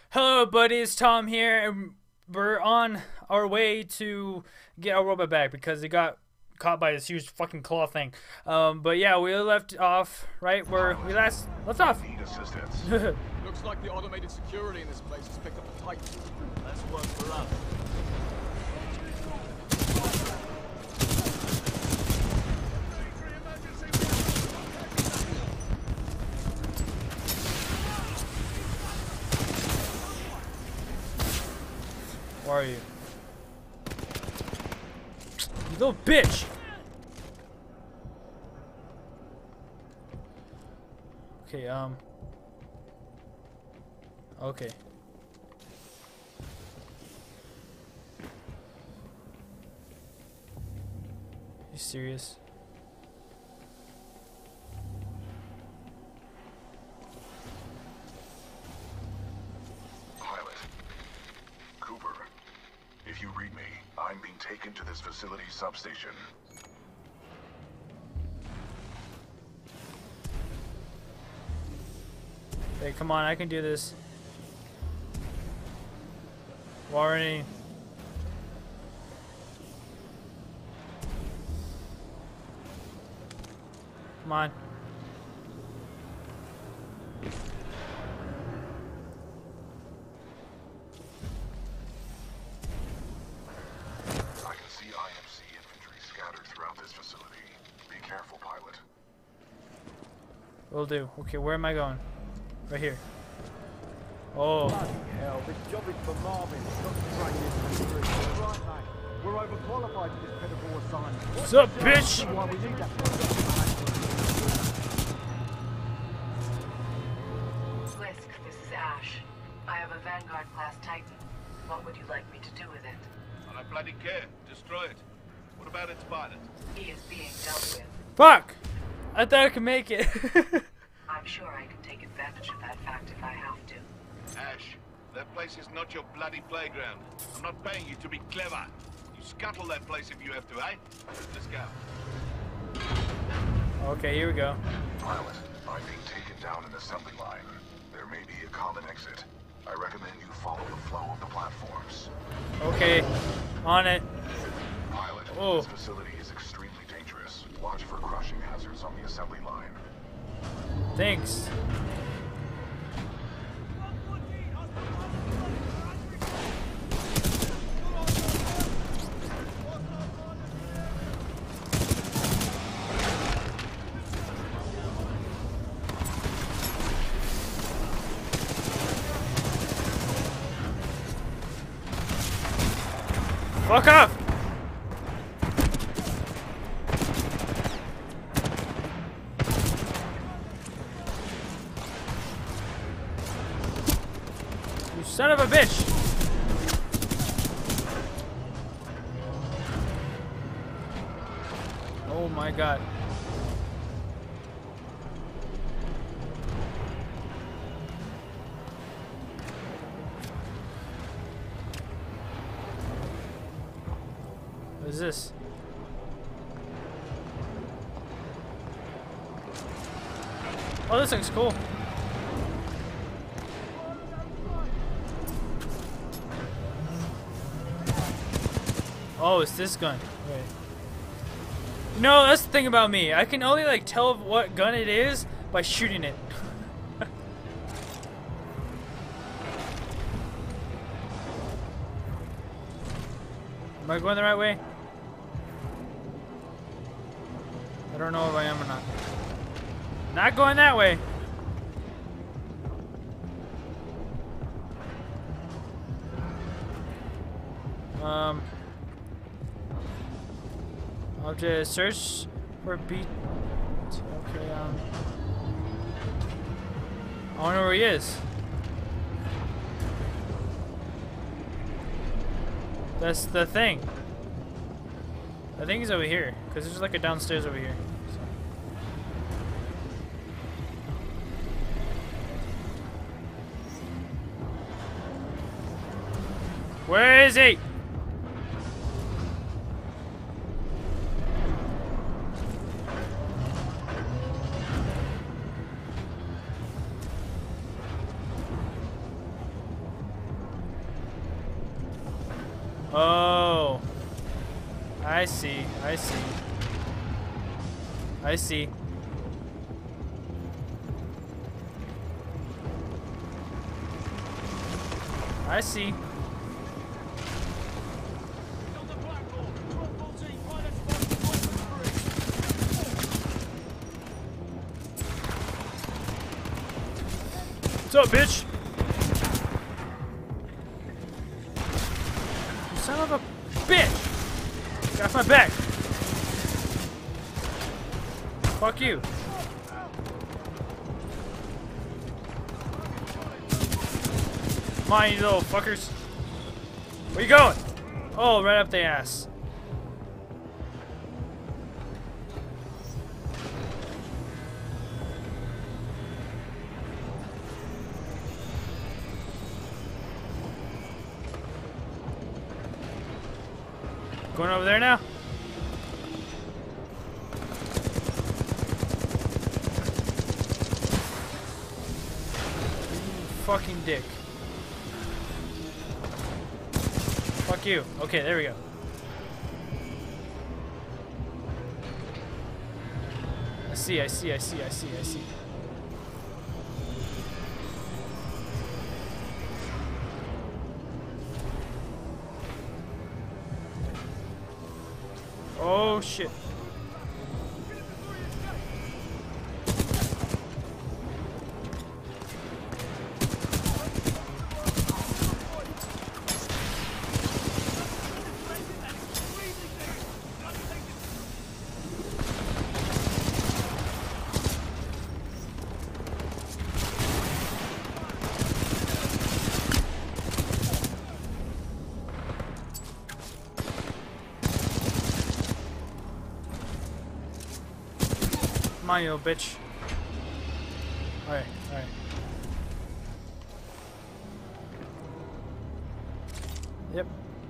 Hello, buddies. Tom here, and we're on our way to get our robot back because it got caught by this huge fucking claw thing. But yeah, we left off right where we left off. Need assistance. Looks like the automated security in this place has picked up a fight. That's work for us. Where are you? You little bitch! Okay, okay. You serious? Pilot. Cooper. If you read me, I'm being taken to this facility substation. Hey, come on, I can do this. Warning. Come on. I can see IMC infantry scattered throughout this facility. Be careful, pilot. Will do. Okay, where am I going? Right here. Oh. Bloody hell, this job is for Marvin. It's not to train infantry. Right, mate. We're overqualified for this pitiful assignment. What's up, bitch? Why we need that. Slisk, this is Ash. I have a Vanguard-class Titan. What would you like me to do with it? I don't bloody care. Destroy it. What about its pilot? He is being dealt with. Fuck! I thought I could make it. I'm sure I can take advantage of that fact if I have to. Ash, that place is not your bloody playground. I'm not paying you to be clever. You scuttle that place if you have to, eh? Let's go. Okay, here we go. Pilot, I'm being taken down an assembly line. There may be a common exit. I recommend you follow the flow of the platforms. Okay, on it. Pilot, Oh. this facility is extremely dangerous. Watch for crushing hazards on the assembly line. Thanks. Fuck off! You son of a bitch! Oh my god. What is this? Oh, this looks cool. Oh, it's this gun. Wait. No, that's the thing about me. I can only like tell what gun it is by shooting it. Am I going the right way? I don't know if I am or not. Not going that way. I'll just search for beat. Okay, I don't know where he is. That's the thing. I think he's over here, because there's like a downstairs over here. So. Where is he? Oh. I see. I see. I see. I see. What's up, bitch? You son of a bitch! Get off my back! Fuck you. Come on, you little fuckers. Where you going? Oh, right up the ass. Going over there now? Fucking dick. Fuck you. Okay, there we go. I see, I see, I see, I see, I see. Oh shit. Come on, you little bitch. Alright, alright. Yep.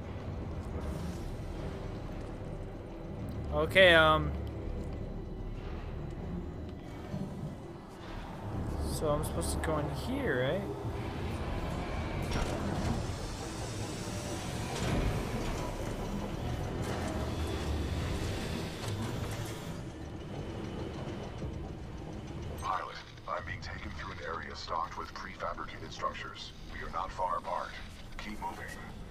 Okay, so I'm supposed to go in here, right? Pilot, I'm being taken through an area stocked with prefabricated structures. We are not far apart. Keep moving.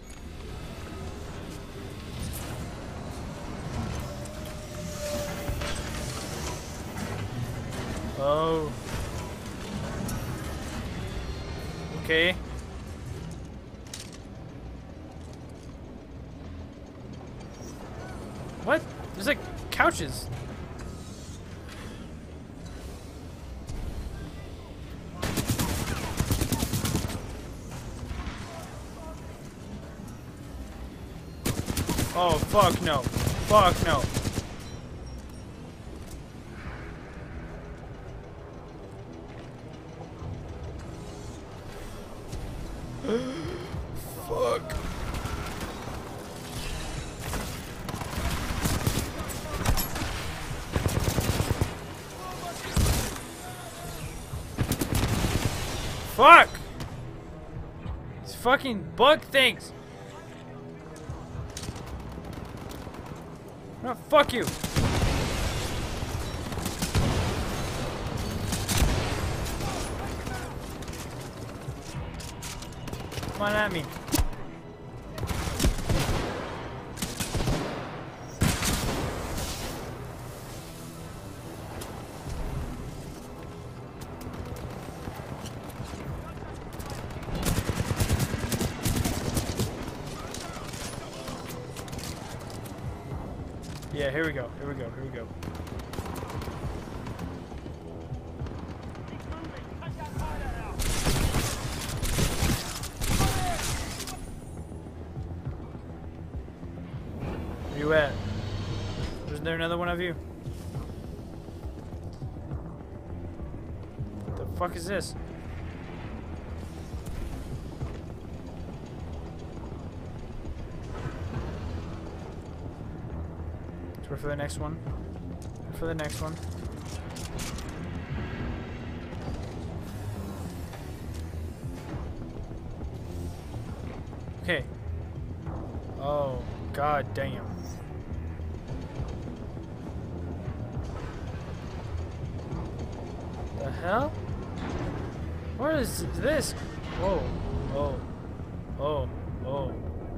Oh. Okay. What? There's like couches. Oh, fuck no. Fuck no. Fuck. Fuck! These fucking bug things! No, fuck you! Come on at me. Yeah, here we go, here we go, here we go. Where you at? Isn't there another one of you? What the fuck is this? Let's wait for the next one. Wait for the next one. Okay. Oh, god damn. The hell? What is this? Whoa. Oh. Oh. Oh.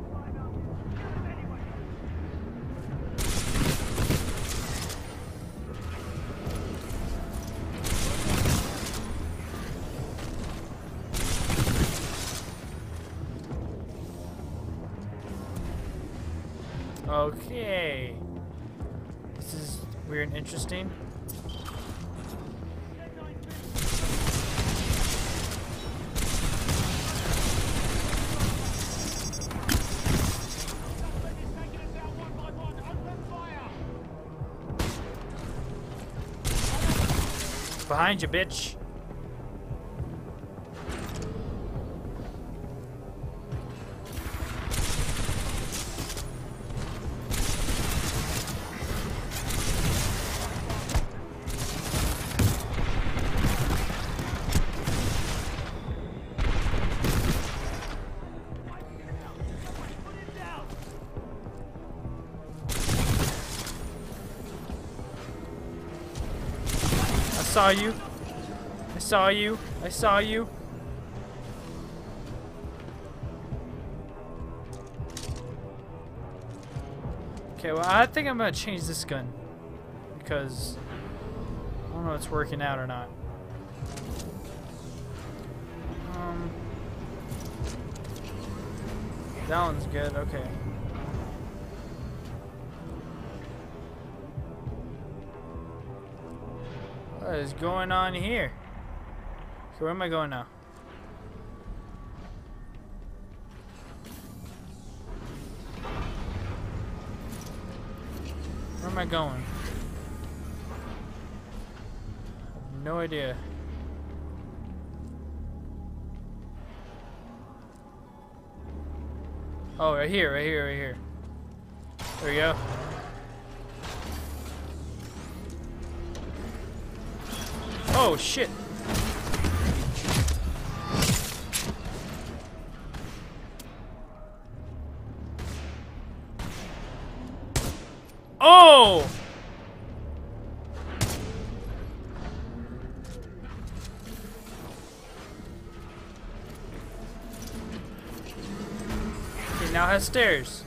Okay. This is weird and interesting. Behind you, bitch. I saw you. I saw you. I saw you. Okay, well, I think I'm gonna change this gun because I don't know if it's working out or not. That one's good. Okay. What is going on here? Okay, where am I going now? Where am I going? I have no idea. Oh, right here, right here, right here. There we go. Oh, shit. Oh! Okay, now it has stairs.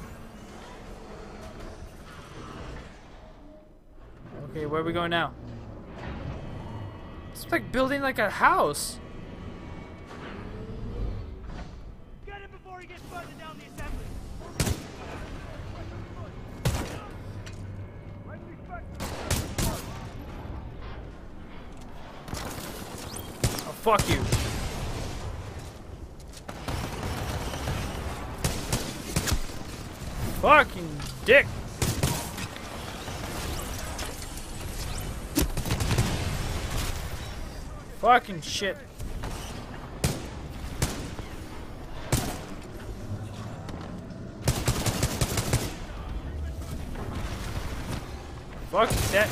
Okay, where are we going now? It's like building like a house. Get him before he gets further down the assembly. Oh, fuck you. Fucking dick. Fucking shit. Fuck that.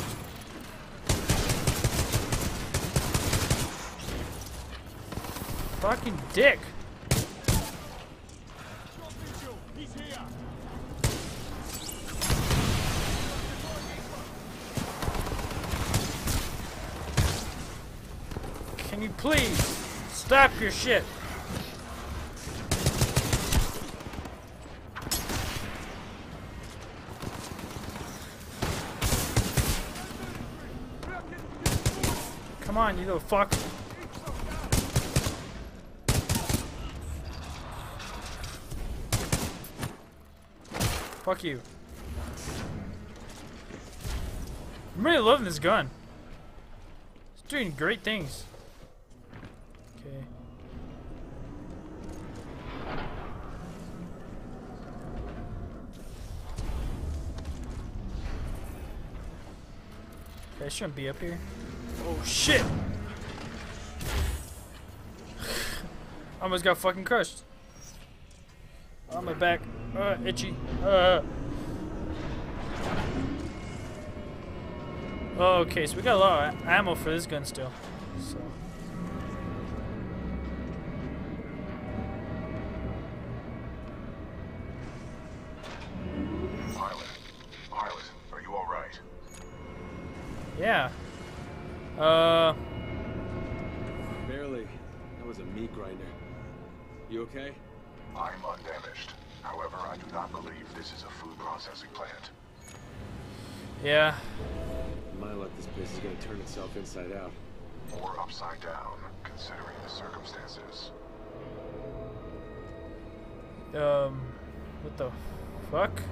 Fucking dick. He's here. Can you please stop your shit? Come on, you little fuck. Fuck you. I'm really loving this gun. It's doing great things. Okay. Okay, I shouldn't be up here. Oh shit! Almost got fucking crushed. On my back. Itchy. Okay, so we got a lot of ammo for this gun still. So. Yeah. Barely. That was a meat grinder. You okay? I'm undamaged. However, I do not believe this is a food processing plant. Yeah. My luck, this place is gonna turn itself inside out. Or upside down, considering the circumstances. What the fuck?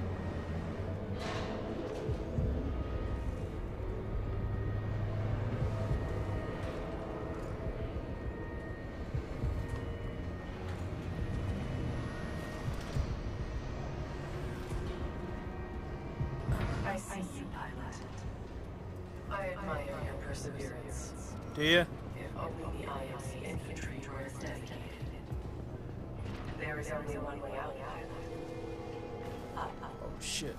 I see you, pilot. I admire your perseverance. Do you? If only the IMC infantry were as dedicated. There is only one way out, pilot. Up. Oh shit.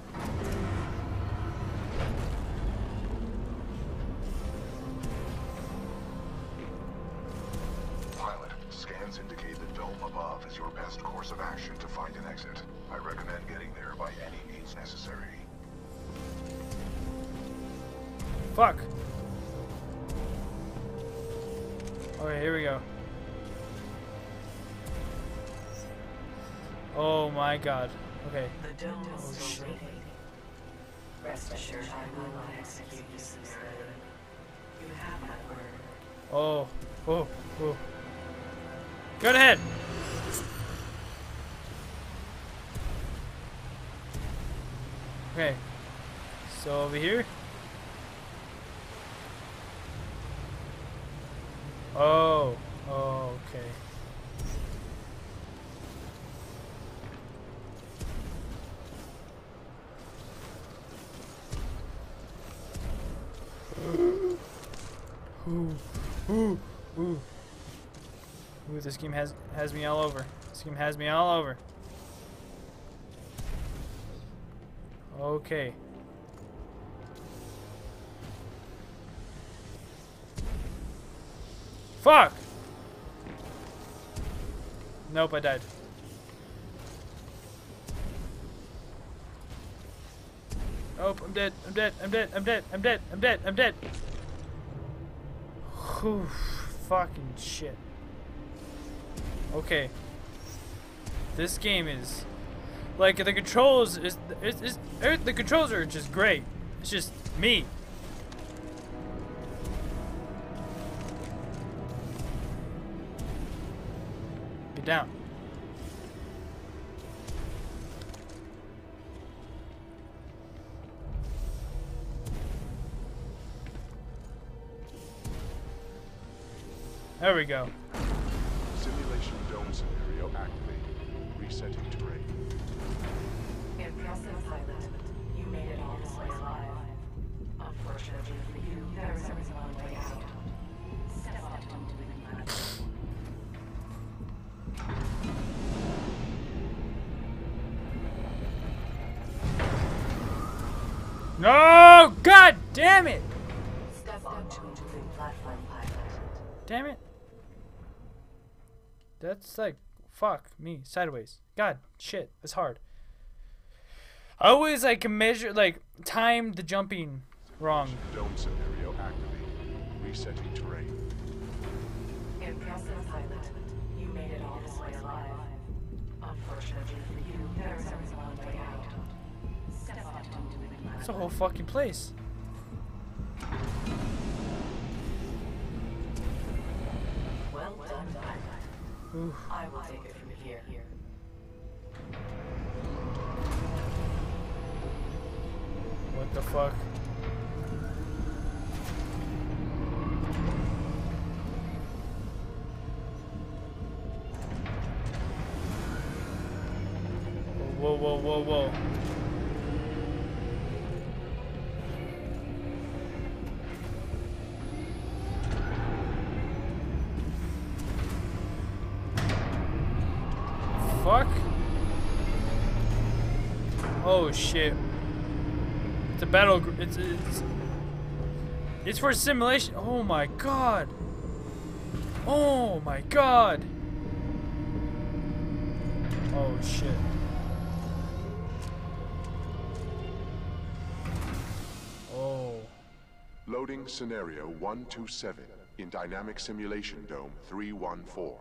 Pilot, scans indicate the dome above is your best course of action to find an exit. I recommend getting there by any means necessary. Fuck. Okay, here we go. Oh my god. Okay. The dome is still waiting. Rest assured, I will not execute you summarily. You have my word. Oh. Oh. Oh. Go ahead. Okay. So over here. Oh. Oh, okay. Ooh. Ooh. Ooh. Ooh, this game has me all over. This game has me all over. Okay. Fuck! Nope, I died. Nope, I'm dead. I'm dead. I'm dead. I'm dead. I'm dead. I'm dead. I'm dead. Whew, fucking shit. Okay. This game is like the controls the controls are just great. It's just me. Get down. There we go. Simulation dome scenario activated. Resetting terrain. Impressive, pilot. You made it all this way alive. Unfortunately for you, there is only one way out. Step up onto the platform. No! God damn it! Step onto the platform, pilot. Damn it. That's like, fuck me, sideways. God, shit, it's hard. I always like measure, like, time the jumping wrong. Dome scenario activated. Resetting terrain. Impressive, pilot. You made it all this way alive. Unfortunately for you, there is only one way out. Step up onto the platform. It's a whole fucking place. Well done, pilot. Ooh. I will take it from here. What the fuck? Whoa, whoa, whoa, whoa. Fuck? Oh shit. It's a battle it's for simulation. Oh my god. Oh my god. Oh shit. Oh. Loading scenario 127 in Dynamic Simulation Dome 314.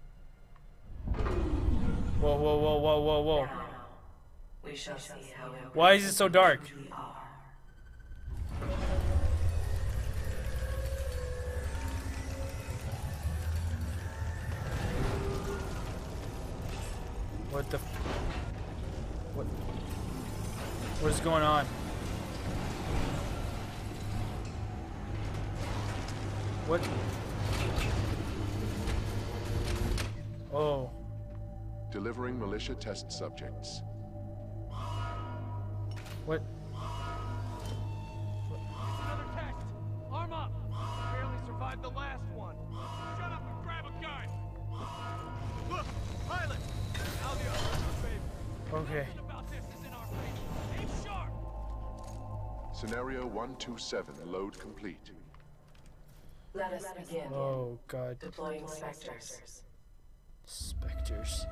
Whoa, whoa, whoa, whoa, whoa, whoa. We shall see how it Why is it so dark? really are. What the? What? What is going on? What? Oh. Delivering militia test subjects. What? Another test! Arm up! Barely survived the last one. Shut up and grab a gun! Look! Pilot! Now the other favor. Okay. Nothing about this is in our favor. Aim sharp! Scenario 127 load complete. Let us begin. Oh God. Deploying Spectres. Spectres.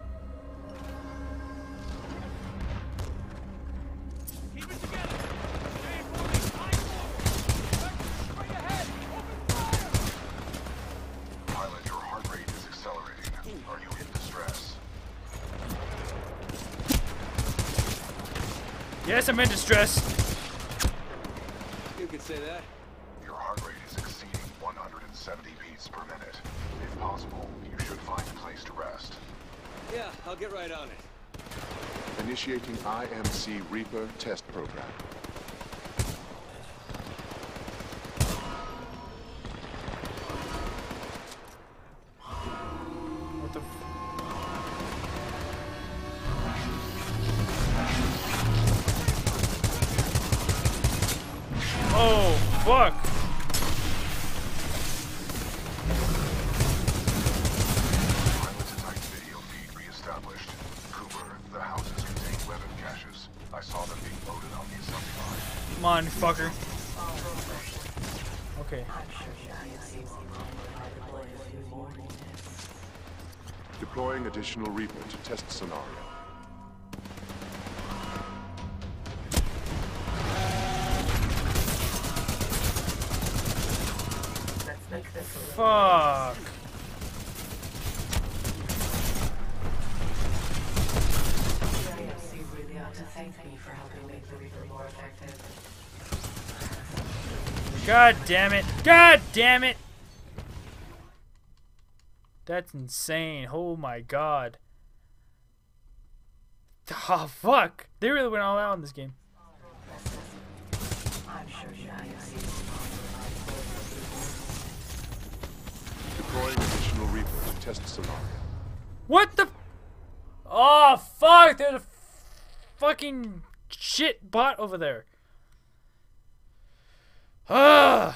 Keep it together! Stay forward! Eye forward! Straight ahead! Open fire! Pilot, your heart rate is accelerating. Are you in distress? Yes, I'm in distress. You could say that. Your heart rate is exceeding 170 beats per minute. If possible, you should find a place to rest. Yeah, I'll get right on it. Initiating IMC Reaper test program. What the? Oh fuck! Pilot's Titan video feed reestablished. Cooper, the houses contain weapon caches. I saw them being loaded on the assembly line. Come on, fucker. Okay. I'm sure IMC will probably deploy a few more units. Deploying additional Reaper to test scenario. Let's make this a little Fuck. The IMC really ought to thank me for helping make the Reaper more effective. God damn it. God damn it. That's insane. Oh my God. Oh fuck. They really went all out in this game. I'm sure the IMC will Deploying additional Reaper to test scenario. What the? Oh fuck. There's a fucking shit bot over there. Ah.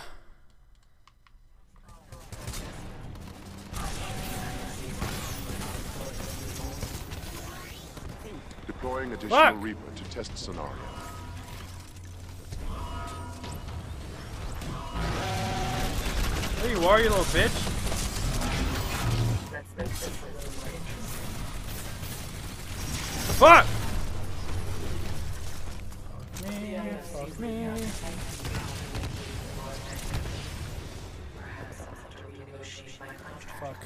Deploying additional Fuck. Reaper to test scenario. There you are, you little bitch. Let's make this a little more interesting. Fuck. Fuck The me. IMC Fuck really me. ought to thank me for helping make the Reaper more effective. Perhaps I'll have to renegotiate my contract. Fuck.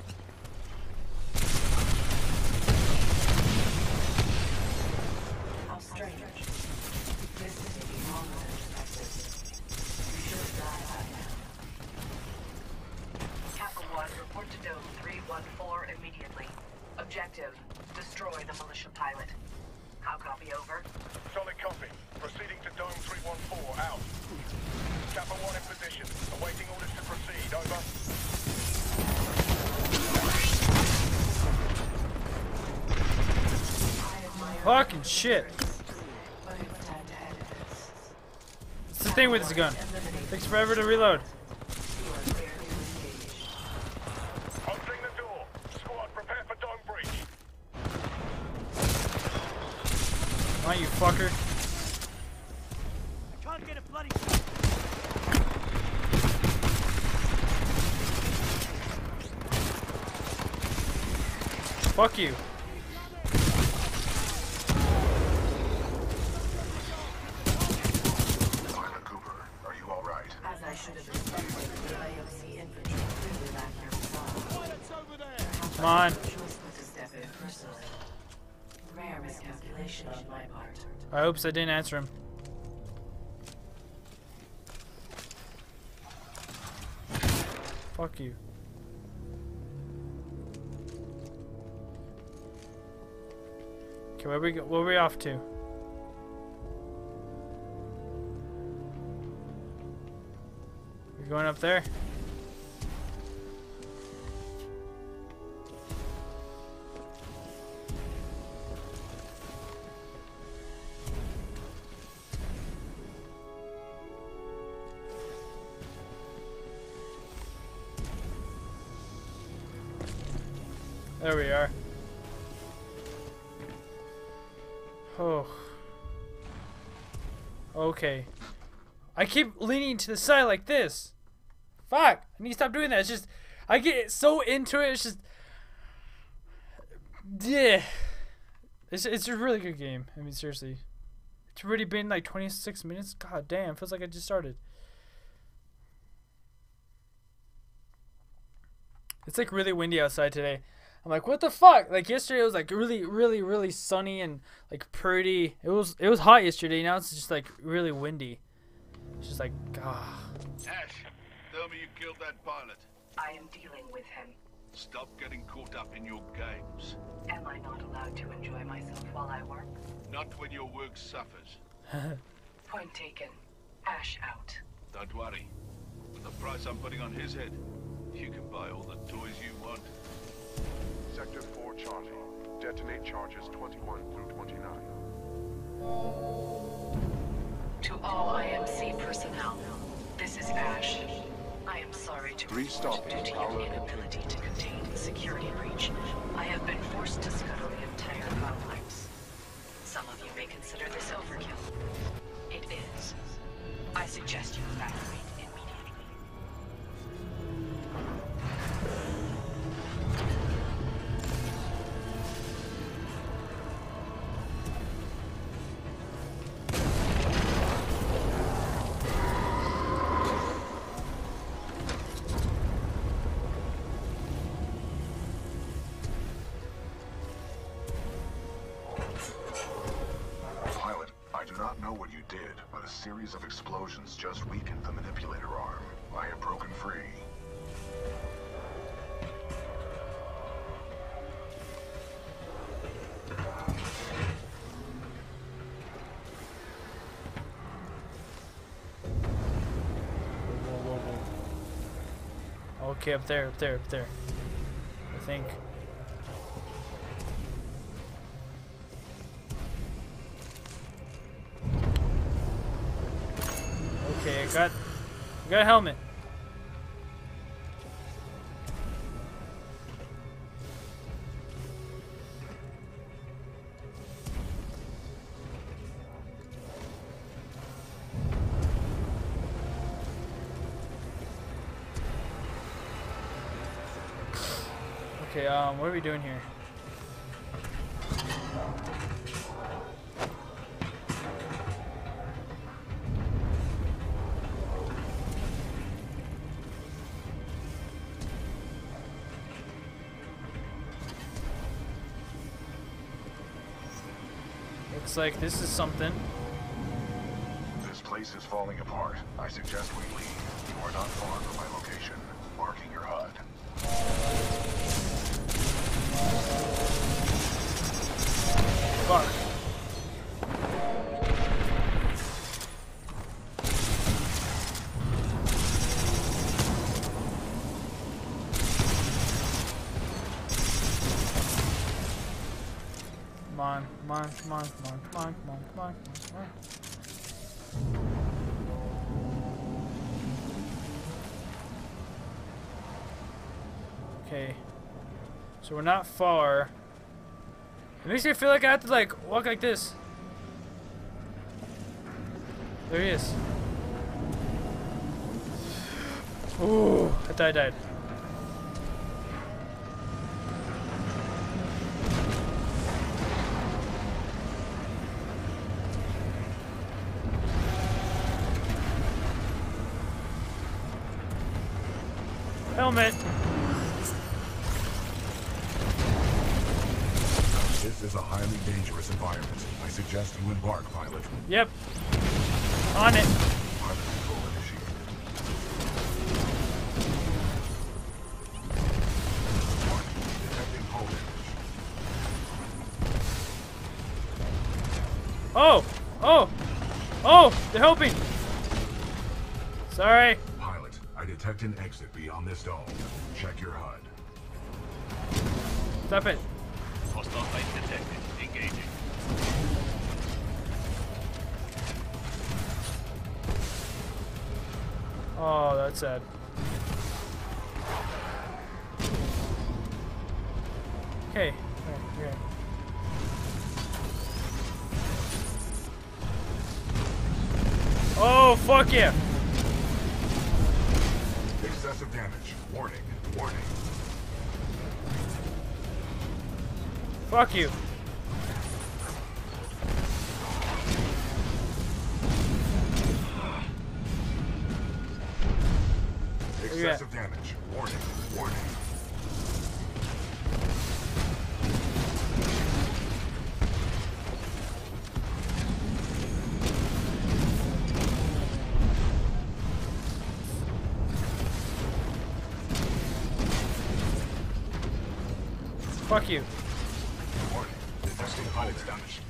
How strange. This is taking longer than expected. We should have died by now. Kappa 1, report to Dome 314 immediately. Objective, destroy the militia pilot. How copy over? Solid copy. Proceeding to Dome 314, out. Kappa 1 in position. Awaiting orders to proceed, over. Fucking shit. But it's time to edit this. It's the thing with this gun. Takes forever to reload. You are clear to engage. Opening the door. Squad, prepare for dome breach. Come on, you fucker. I can't get a bloody... Fuck you. Pilot Cooper, are you all right? Come on. Choice but to step in personally. Rare miscalculation on my part. I hope I didn't answer him. Fuck you. Okay, where we go? Where are we off to? We going up there? There we are. Oh. Okay. I keep leaning to the side like this. Fuck. I need to stop doing that. It's just, I get so into it. It's just, yeah. It's a really good game. I mean, seriously. It's already been like 26 minutes. God damn. Feels like I just started. It's like really windy outside today. I'm like, what the fuck? Like yesterday it was like really sunny and like pretty. It was hot yesterday. Now it's just like really windy. It's just like, ah. Ash, tell me you killed that pilot. I am dealing with him. Stop getting caught up in your games. Am I not allowed to enjoy myself while I work? Not when your work suffers. Point taken. Ash out. Don't worry. With the price I'm putting on his head, you can buy all the toys you want. Sector 4 Charlie. Detonate charges 21 through 29. To all IMC personnel, this is Ash. I am sorry to report due to your inability to contain the security breach. I have been forced to scuttle the entire complex. Some of you may consider this overkill. It is. I suggest you evacuate immediately. Pilot, I do not know what you did, but a series of explosions just weakened the manipulator arm. I have broken free. Okay, up there. I think. Okay, I got a helmet. Okay, what are we doing here? Looks like this is something. This place is falling apart. I suggest we leave. You are not far from my location. Marking your HUD. Fuck. Come on. Okay. So we're not far. It makes me feel like I have to like walk like this. There he is. Ooh, I thought I died. Helmet. is a highly dangerous environment. I suggest you embark, pilot. Yep. On it. Pilot control initiated. Warning, detecting hull damage. Oh! Oh! Oh! They're helping! Sorry. Pilot, I detect an exit beyond this dome. Check your HUD. Stop it. Hostile base detected. Engaging. Oh, that's sad. Okay. Okay. Oh, fuck yeah! Excessive damage. Warning. Warning. Fuck you. Excessive damage. Warning. Warning. Fuck you. Warning. Detecting hull damage.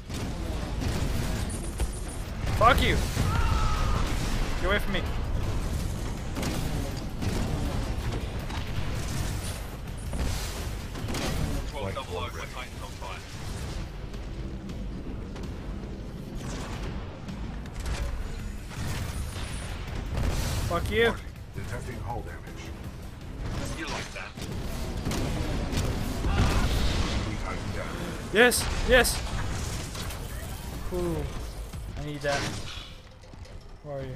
Fuck you. Get away from me. Flight Double ready. Titan's on fire. Fuck you. Warning. Detecting hull damage. You like that? We tighten down. Yes, yes. Ooh, I need that. Where are you?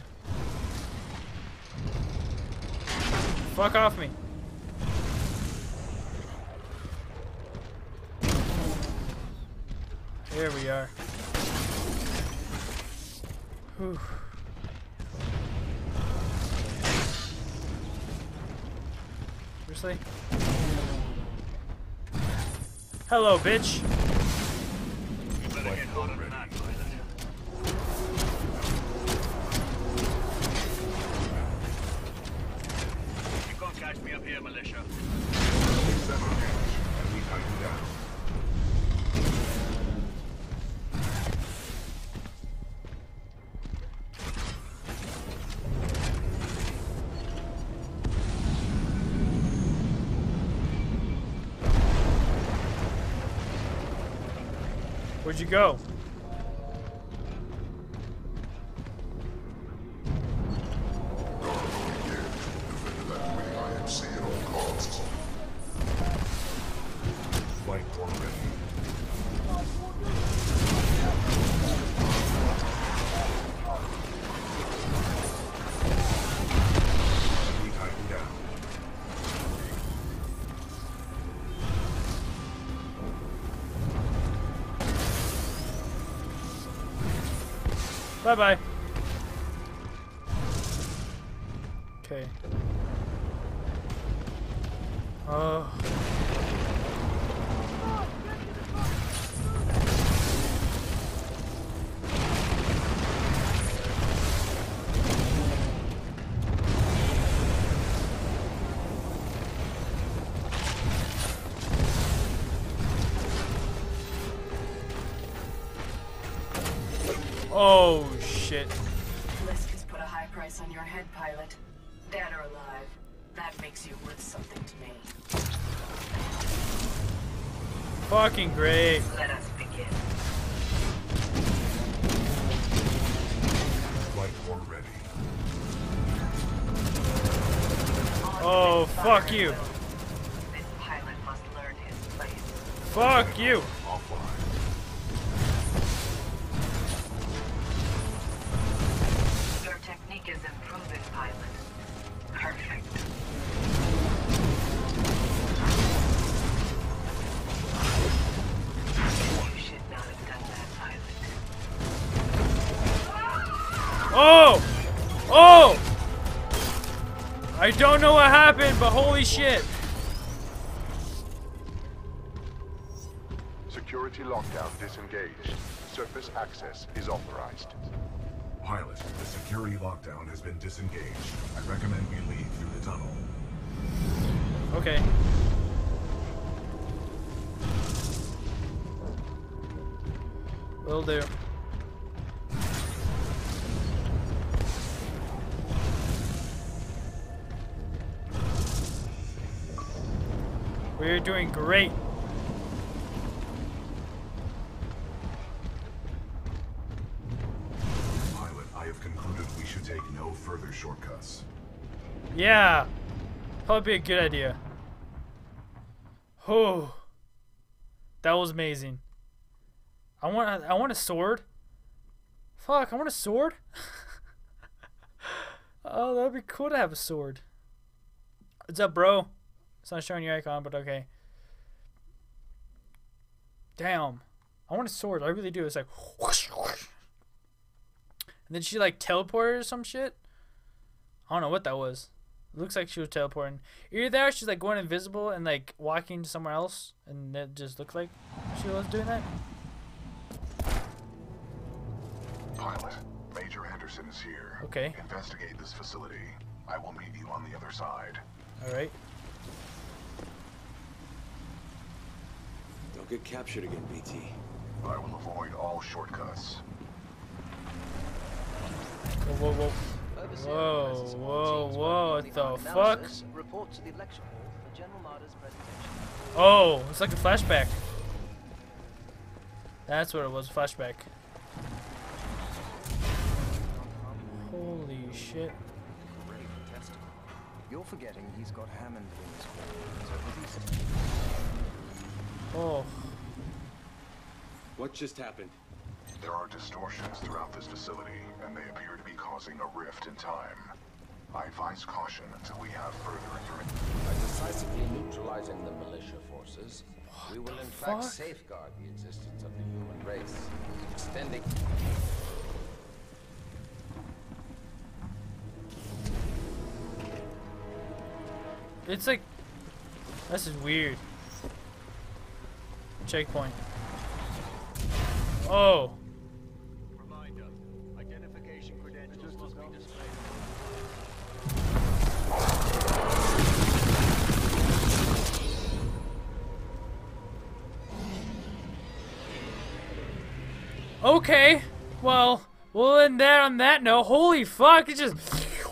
Fuck off me. Here we are. Whew. Seriously? Hello, bitch. You better get harder than that, pilot. You can't catch me up here, militia. Excessive damage. And we tighten down. Where'd you go? Flight form ready. We tighten down. Bye-bye. Okay. Oh. Oh, shit. Lisk has put a high price on your head, pilot. Dead or alive. That makes you worth something to me. Fucking great. Let us begin. Flight form ready. Oh, fuck you. This pilot must learn his place. Fuck you. Offline. Your technique is improving, pilot. Perfect. You should not have done that, pilot. Oh! Oh! I don't know what happened, but holy shit. Security lockdown disengaged. Surface access is authorized. Pilot, the security lockdown has been disengaged. I recommend we leave through the tunnel. Okay. Will do. We're doing great. Pilot, I have concluded we should take no further shortcuts. Yeah. Probably be a good idea. Oh. That was amazing. I want a sword. Fuck, I want a sword. Oh, that'd be cool to have a sword. What's up, bro? It's not showing your icon, but okay. Damn. I want a sword. I really do. It's like whoosh, whoosh. And then she like teleported or some shit. I don't know what that was. It looks like she was teleporting. Either that or she's like going invisible and like walking to somewhere else, and it just looked like she was doing that. Pilot, Major Henderson is here. Okay. Investigate this facility. I will meet you on the other side. Alright. Don't get captured again, BT. I will avoid all shortcuts. Whoa, whoa, whoa. Whoa, whoa, whoa, what the fuck? Report to the lecture hall for General Marder's presentation. Oh, it's like a flashback. That's what it was, flashback. Holy shit. Ready for testing. You're forgetting he's got Hammond in his corner. Oh. What just happened? There are distortions throughout this facility, and they appear to be causing a rift in time. I advise caution until we have further information. By decisively neutralizing the militia forces, we will in fact safeguard the existence of the human race, extending... It's like... This is weird. Checkpoint. Oh. Reminder, identification credentials must be displayed. Okay. Well, we'll end that on that note. Holy fuck, it just...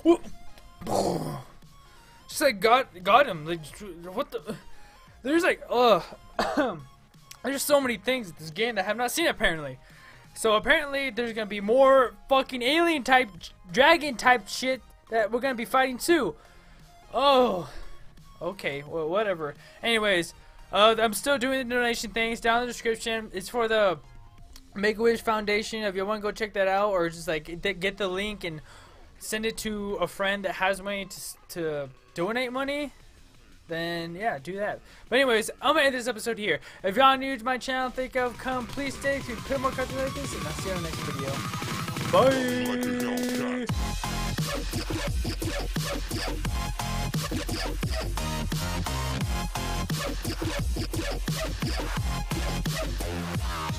Just like got him. Like, what the... There's like, there's so many things in this game that I have not seen apparently. So apparently there's gonna be more fucking alien type, dragon type shit that we're gonna be fighting too. Oh, okay, well, whatever. Anyways, I'm still doing the donation things down in the description. It's for the Make-A-Wish Foundation. If you want to go check that out, or just like get the link and send it to a friend that has money to donate money, then yeah, do that. But anyways, I'm gonna end this episode here. If y'all new to my channel, think of come, please stay to put more content like this, and I'll see you on the next video. Bye.